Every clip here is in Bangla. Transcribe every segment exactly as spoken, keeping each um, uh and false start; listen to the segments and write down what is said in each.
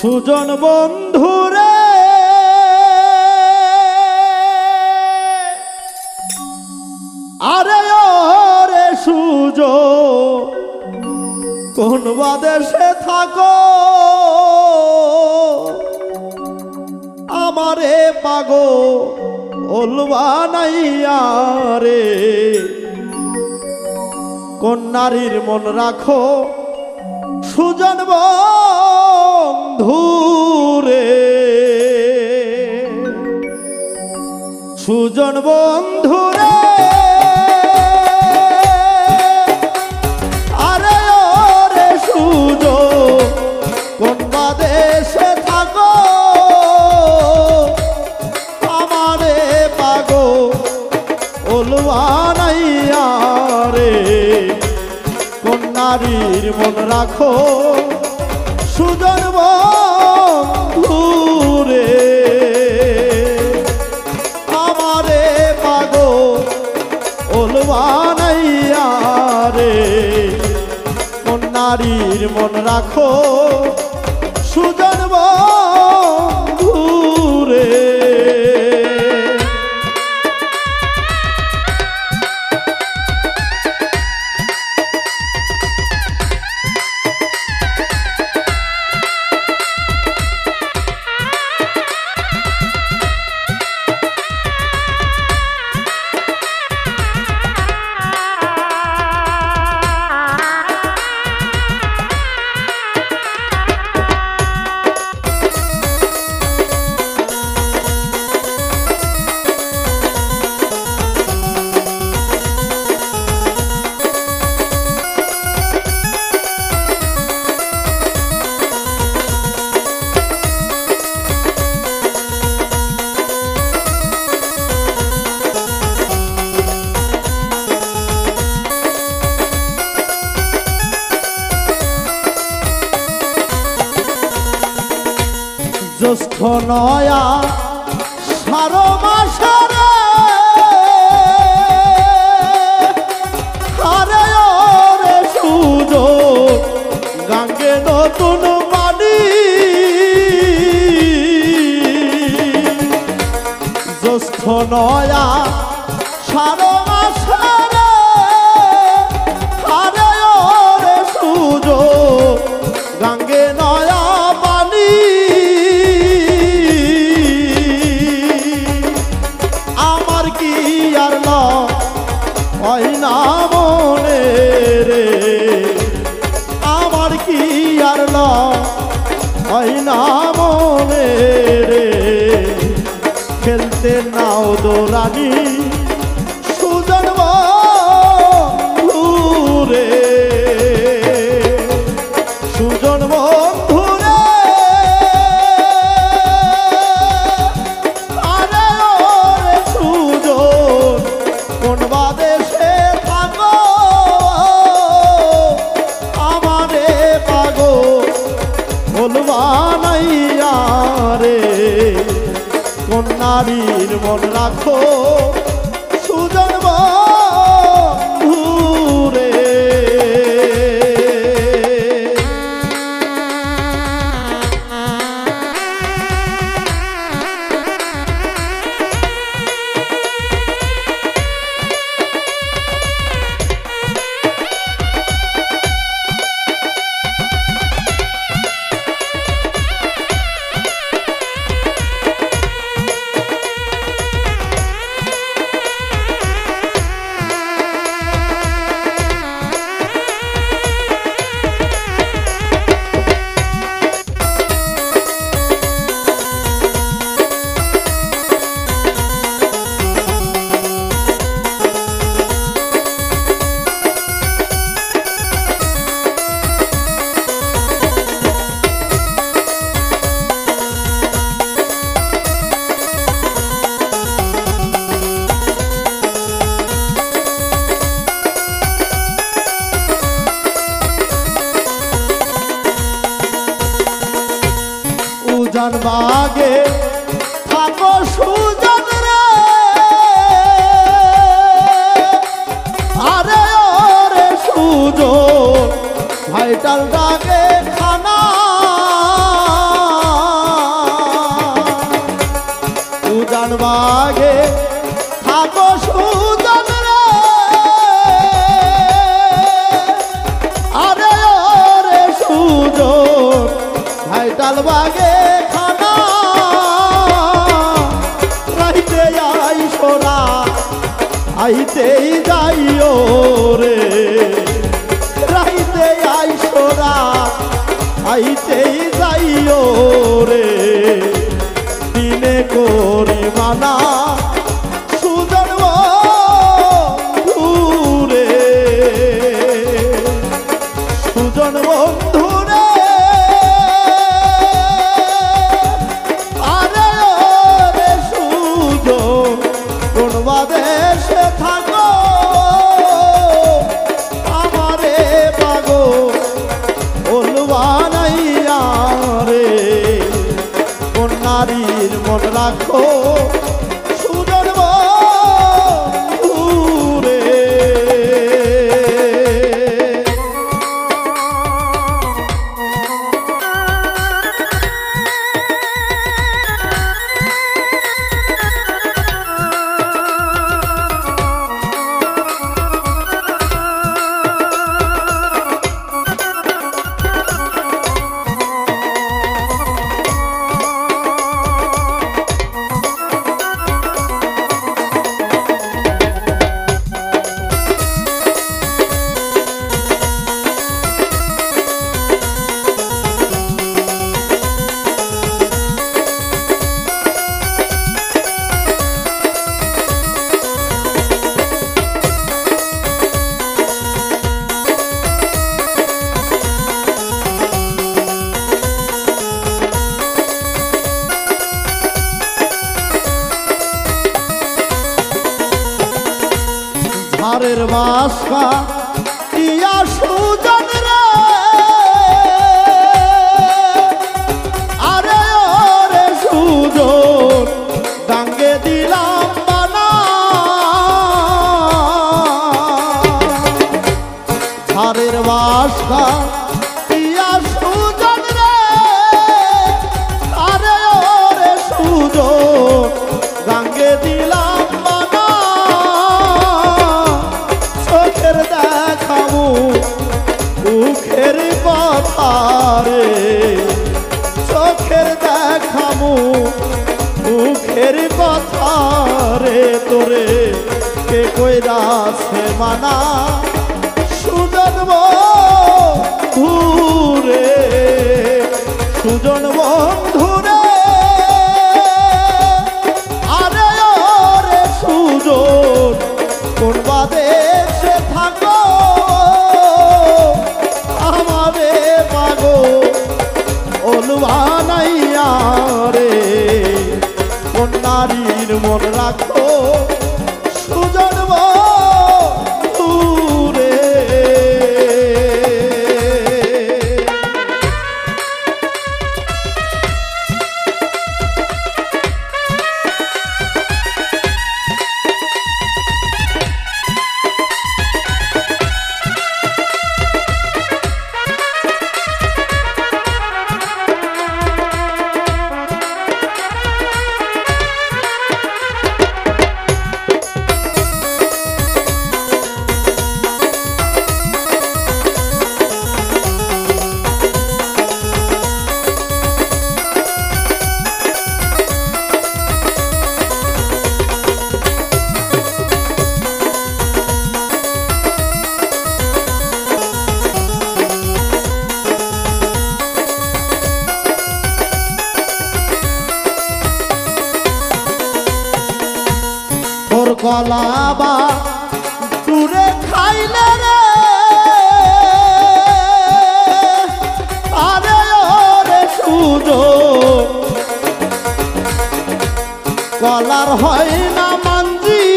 সুজন বন্ধুরে আরে ওরে সুজন কোন বাদেশে থাকো আমারে পাগো ওলবানাইয়া রে কোন নারীর মন রাখো সুজন বন্ধুরে সুজন বন্ধুরে আরে ওরে সুজন কোন বাদেশে থাকো আমারে পাগো ওলবানাইয়া রে কোন নারীর মন রাখো সুজন বন্ধুরে আমারে পাগো ওলবানাইয়া রে কোন নারীর মন রাখো সুজন বন্ধুরে জ্যৈষ্ঠ নয়া সারো মাসরে আরে ওরে সুজন গাঙ্গে নতুন পানি জ্যৈষ্ঠ নয়া সারো মাসরে আরে ওরে সুজন গাঙ্গে নয়া পানি হয় না মনে রে আমার কি আর হয় না মনে রে খেলতে নাও দোরানি সুজন বন্ধুরে সুজন বন্ধুরে আরে ওরে সুজন কোন বাদেশে থাকো আমারে পাগো ওলবানাইয়া রে কোন নারীর মন রাখো সুজন বন্ধুরে উজান বাগে থাকো সুজন রে আরে ওরে সুজন ভাইটাল ডাকে খানা বাগে থাকো সুজন রে আরে ওরে সুজন ভাইটাল বাগে খানা রাইতে আইসোরা আইতেই যাইও রে রাইতে আইসোরা আইতেই যাইও রে দিনে করি মানা সুজন বন্ধুরে সুজন বন্ধুরে আরে রে সুজন কোন বাদেশে থাকো আমারে পাগো ওলবানাইয়া রে কোন নারীর মন রাখো সুজন বন্ধুরে ঝাড়ের বাসা টিয়া সুজন রে আরে ওরে সুজন ডাঙ্গে দিলাম বানা ঝাড়ের বাসা টিয়া সুজন রে আরে ওরে সুজন ডাঙ্গে দিলাম মুখের কথা রে চোখের দেখামু মুখের কথা রে তোরে কে কইরাছে মানা সুজন বন্ধুরে সুজন বন্ধুরে আরে ওরে সুজন কোন বাদেশে থাকো আমারে পাগো ওলবানাইয়া রে কোন নারীর মন রাখো সুজন বন্ধুরে কলাবা দূরে খাইলে রে আরে ওরে সুজন কলার হয় না মাঞ্জি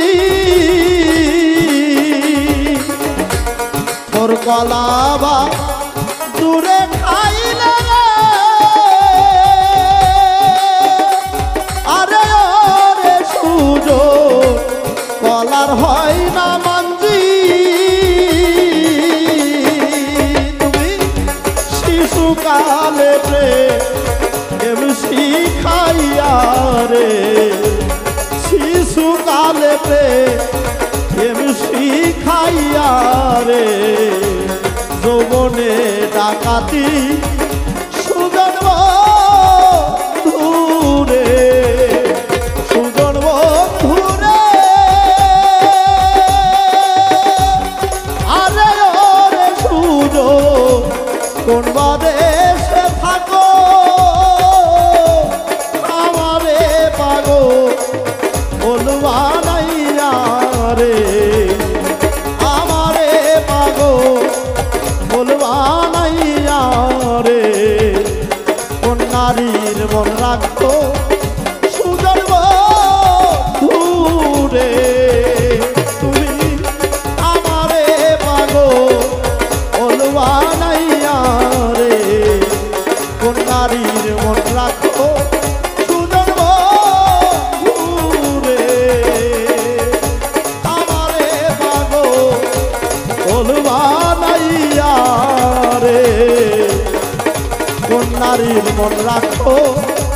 তোর কলাবা দূরে খাইলে রে আরে ওরে সুজন কলার হয় না মাঞ্জি তুমি শিশুকালে প্রেম শিখাইয়া রে রাখো সুজন বন্ধুরে তুমি আমারে পাগল বানাইয়া রে কোন নারীর মন রাখো সুজন বন্ধুরে আমারে পাগল বানাইয়া রে কোন নারীর মন রাখো